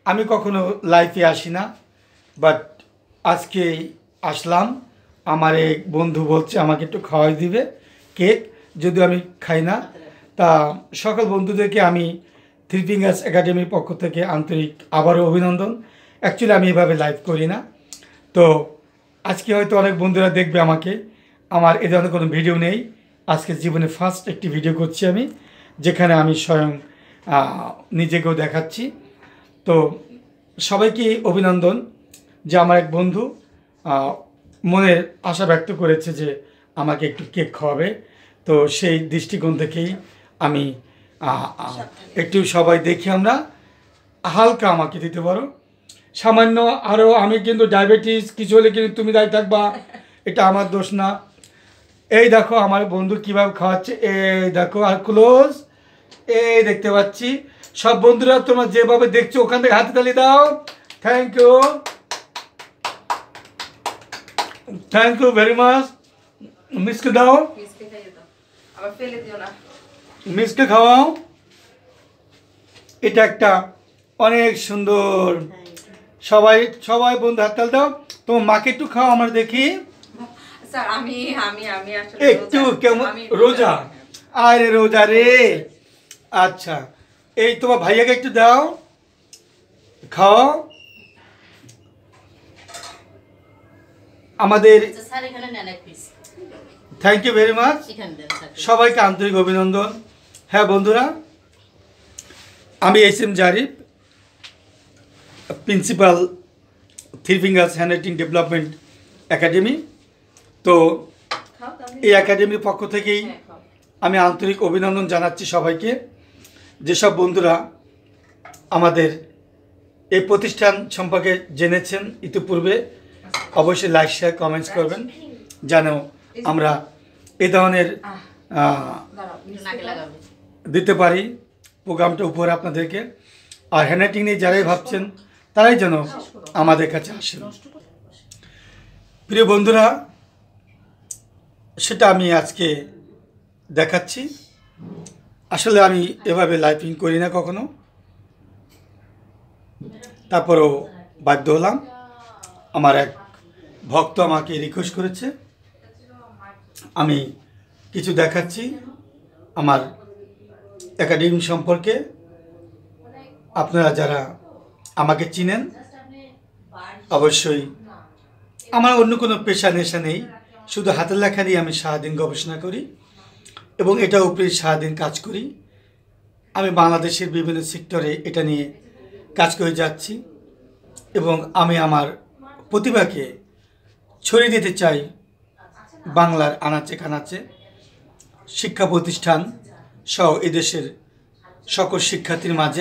আমি কখনো লাইফে আসি না, বাট আজকে আসলাম। আমার এক বন্ধু বলছে আমাকে একটু খাওয়াই দিবে কেক, যদিও আমি খাই না। তা সকল বন্ধুদেরকে আমি থ্রি ফিঙ্গার্স একাডেমির পক্ষ থেকে আন্তরিক আবারও অভিনন্দন। অ্যাকচুয়ালি আমি এভাবে লাইভ করি না, তো আজকে হয়তো অনেক বন্ধুরা দেখবে আমাকে। আমার এ ধরনের কোনো ভিডিও নেই, আজকে জীবনে ফার্স্ট একটি ভিডিও করছি আমি, যেখানে আমি স্বয়ং নিজেকেও দেখাচ্ছি। তো সবাইকে অভিনন্দন যে আমার এক বন্ধু মনের আশা ব্যক্ত করেছে যে আমাকে একটু কেক খাওয়াবে। তো সেই দৃষ্টিকোণ থেকেই আমি একটু সবাই দেখি আমরা হালকা আমাকে দিতে পারো সামান্য। আরও আমি কিন্তু ডায়াবেটিস কিছু হলে কিন্তু তুমি দায়ী থাকবা, এটা আমার দোষ না। এই দেখো আমার বন্ধু কীভাবে খাওয়াচ্ছে, এই দেখো, আর ক্লোজ, এই দেখতে পাচ্ছি। সব বন্ধুরা তোমরা যেভাবে দেখছো ওখান থেকে হাতে তালি দাও। Thank you, thank you very much. মিসকে দাও, মিসকে খাওয়াও। এটা একটা অনেক সুন্দর। সবাই সবাই বন্ধু হাত তালি দাও। তোমার মাকে একটু খাও আমরা দেখি। একটু কেমন রোজা? আরে রোজা রে, আচ্ছা। এই তোমার ভাইয়াকে একটু দাও, খাও। আমাদের থ্যাংক ইউ ভেরি মাচ, সবাইকে আন্তরিক অভিনন্দন। হ্যাঁ বন্ধুরা, আমি S M. Zarif, principal three fingers handwriting development academy. তো এই একাডেমির পক্ষ থেকেই আমি আন্তরিক অভিনন্দন জানাচ্ছি সবাইকে। যেসব বন্ধুরা আমাদের এই প্রতিষ্ঠান সম্পর্কে জেনেছেন ইতিপূর্বে, অবশ্যই লাইক শেয়ার কমেন্টস করবেন, যেন আমরা এই ধরনের দিতে পারি প্রোগ্রামটা উপহার আপনাদেরকে। আর হ্যান্ডরাইটিং নিয়ে যারাই ভাবছেন তারাই যেন আমাদের কাছে আসেন। প্রিয় বন্ধুরা, সেটা আমি আজকে দেখাচ্ছি। আসলে আমি এভাবে লাইফিং করি না কখনো, তারপরেও বাধ্য হলাম। আমার এক ভক্ত আমাকে রিকোয়েস্ট করেছে, আমি কিছু দেখাচ্ছি আমার একাডেমি সম্পর্কে। আপনারা যারা আমাকে চিনেন অবশ্যই, আমার অন্য কোনো পেশা নেশা নেই, শুধু হাতের লেখা দিয়ে আমি সারাদিন গবেষণা করি এবং এটার উপরে সারাদিন কাজ করি। আমি বাংলাদেশের বিভিন্ন সেক্টরে এটা নিয়ে কাজ করে যাচ্ছি এবং আমি আমার প্রতিভাকে ছড়িয়ে দিতে চাই বাংলার আনাচে কানাচে। শিক্ষা প্রতিষ্ঠান সহ এদেশের সকল শিক্ষার্থীর মাঝে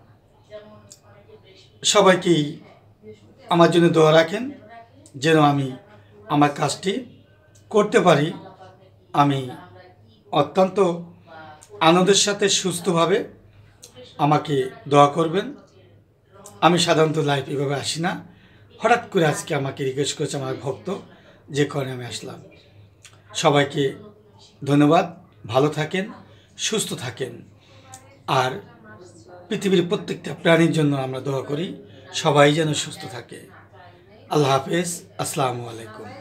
সবাইকেই আমার জন্য দোয়া রাখেন, যেন আমি আমার কাজটি করতে পারি। আমি অত্যন্ত আনন্দের সাথে সুস্থভাবে আমাকে দোয়া করবেন। আমি সাধারণত লাইভ এভাবে আসি না, হঠাৎ করে আজকে আমাকে রিকোয়েস্ট করেছে আমার ভক্ত, যে কারণে আমি আসলাম। সবাইকে ধন্যবাদ, ভালো থাকেন, সুস্থ থাকেন। আর পৃথিবীর প্রত্যেকটা প্রাণীর জন্য আমরা দোয়া করি সবাই যেন সুস্থ থাকে। আল্লাহ হাফেজ, আসসালামু আলাইকুম।